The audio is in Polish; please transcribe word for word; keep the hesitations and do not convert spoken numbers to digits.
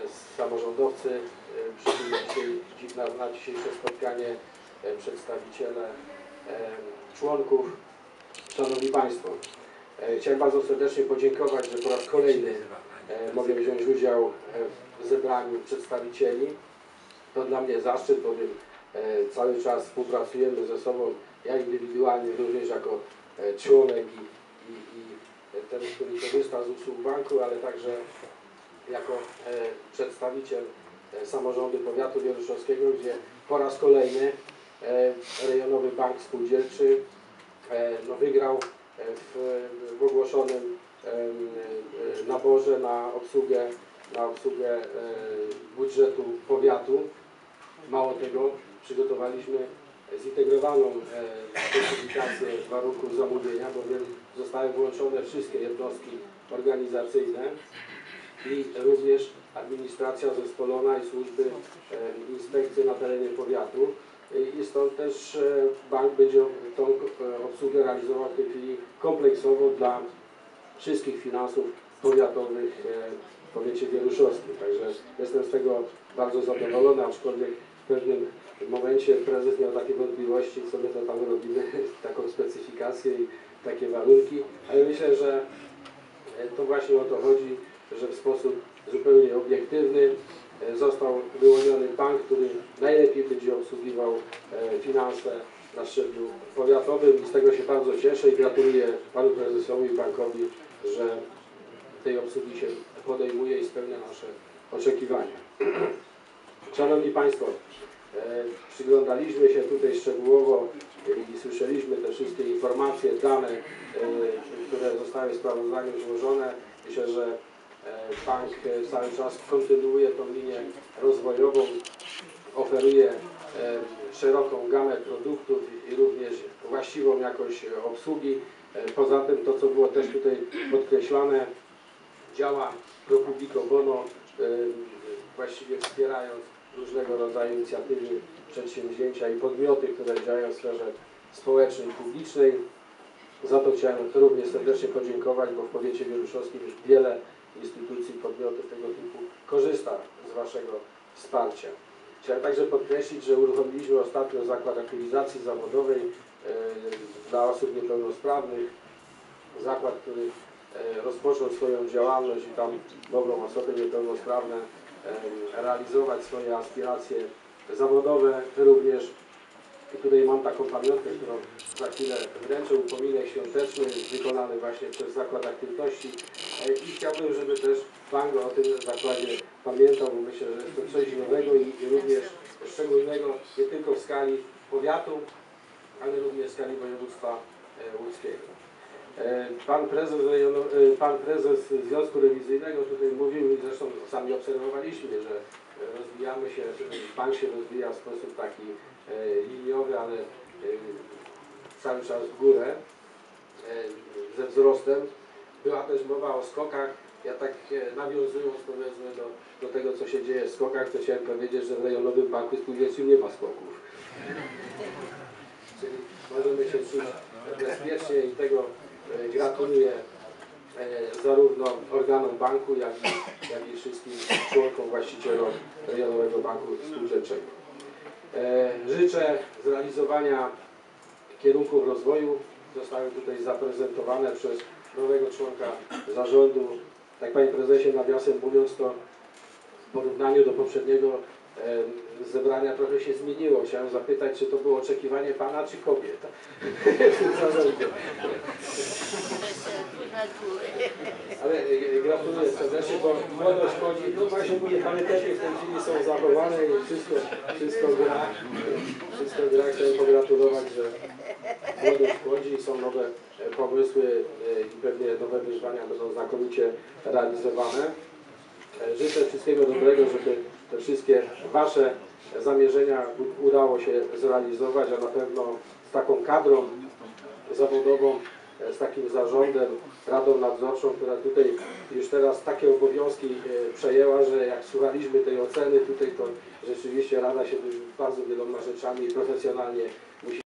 samorządowcy, przybyli dzisiaj na, na dzisiejsze spotkanie, przedstawiciele członków. Szanowni Państwo, chciałem bardzo serdecznie podziękować, że po raz kolejny mogę wziąć udział w zebraniu przedstawicieli. To dla mnie zaszczyt, bowiem cały czas współpracujemy ze sobą, ja indywidualnie również jako członek i, i, i ten, który korzysta z usług banku, ale także jako przedstawiciel samorządu powiatu wieruszowskiego, gdzie po raz kolejny Rejonowy Bank Spółdzielczy no, wygrał w, w ogłoszonym naborze na obsługę, na obsługę budżetu powiatu. Mało tego, przygotowaliśmy zintegrowaną specyfikację warunków zamówienia, bowiem zostały włączone wszystkie jednostki organizacyjne i również administracja zespolona i służby inspekcji na terenie powiatu. I stąd też bank będzie tą obsługę realizował w tej chwili kompleksowo dla wszystkich finansów powiatowych w powiecie wieruszowskim. Także jestem z tego bardzo zadowolony, aczkolwiek w pewnym momencie prezes miał takie wątpliwości, co my to tam robimy, taką specyfikację i takie warunki, ale myślę, że to właśnie o to chodzi, że w sposób zupełnie obiektywny został wyłoniony bank, który najlepiej będzie obsługiwał finanse na szczeblu powiatowym i z tego się bardzo cieszę i gratuluję panu prezesowi i bankowi, że tej obsługi się podejmuje i spełnia nasze oczekiwania. Szanowni Państwo, przyglądaliśmy się tutaj szczegółowo i słyszeliśmy te wszystkie informacje, dane, które zostały w sprawozdaniu złożone. Myślę, że bank cały czas kontynuuje tą linię rozwojową, oferuje szeroką gamę produktów i również właściwą jakość obsługi. Poza tym to, co było też tutaj podkreślane, działa pro publico bono, właściwie wspierając różnego rodzaju inicjatywy, przedsięwzięcia i podmioty, które działają w sferze społecznej i publicznej. Za to chciałem również serdecznie podziękować, bo w powiecie wieruszowskim już wiele instytucji, podmiotów tego typu korzysta z Waszego wsparcia. Chciałem także podkreślić, że uruchomiliśmy ostatnio zakład aktywizacji zawodowej e, dla osób niepełnosprawnych. Zakład, który e, rozpoczął swoją działalność i tam mogą osoby niepełnosprawne e, realizować swoje aspiracje zawodowe również. I tutaj mam taką pamiątkę, którą za chwilę wręczę, upominek świąteczny wykonany właśnie przez Zakład Aktywności i chciałbym, żeby też bank o tym zakładzie pamiętał, bo myślę, że jest to coś nowego i również szczególnego nie tylko w skali powiatu, ale również w skali województwa łódzkiego. Pan prezes, pan prezes Związku Rewizyjnego tutaj mówił i zresztą sami obserwowaliśmy, że rozwijamy się, bank się rozwija w sposób taki liniowy, ale cały czas w górę ze wzrostem. Była też mowa o skokach. Ja tak nawiązując powiedzmy do, do tego, co się dzieje w skokach, to chciałem powiedzieć, że w Rejonowym Banku Spółdzielczym nie ma skoków. Czyli możemy się czuć bezpiecznie i tego gratuluję zarówno organom banku, jak i, jak i wszystkim członkom, właścicielom Rejonowego Banku Spółdzielczego. Życzę zrealizowania kierunków rozwoju. Zostały tutaj zaprezentowane przez nowego członka zarządu. Tak, panie prezesie, nawiasem mówiąc, to w porównaniu do poprzedniego e, zebrania trochę się zmieniło. Chciałem zapytać, czy to było oczekiwanie pana, czy kobiet w tym zarządzie. Ale e, gratuluję serdecznie, bo młodość chodzi, no właśnie mówię, parytety w tej chwili są zachowane i wszystko, wszystko gra. Wszystko gra. Chciałem pogratulować, że młodość chodzi i są nowe pomysły i pewnie nowe wyzwania będą znakomicie realizowane. Życzę wszystkiego dobrego, żeby te wszystkie Wasze zamierzenia udało się zrealizować, a na pewno z taką kadrą zawodową, z takim zarządem, radą nadzorczą, która tutaj już teraz takie obowiązki przejęła, że jak słuchaliśmy tej oceny tutaj, to rzeczywiście rada się bardzo wieloma rzeczami profesjonalnie musi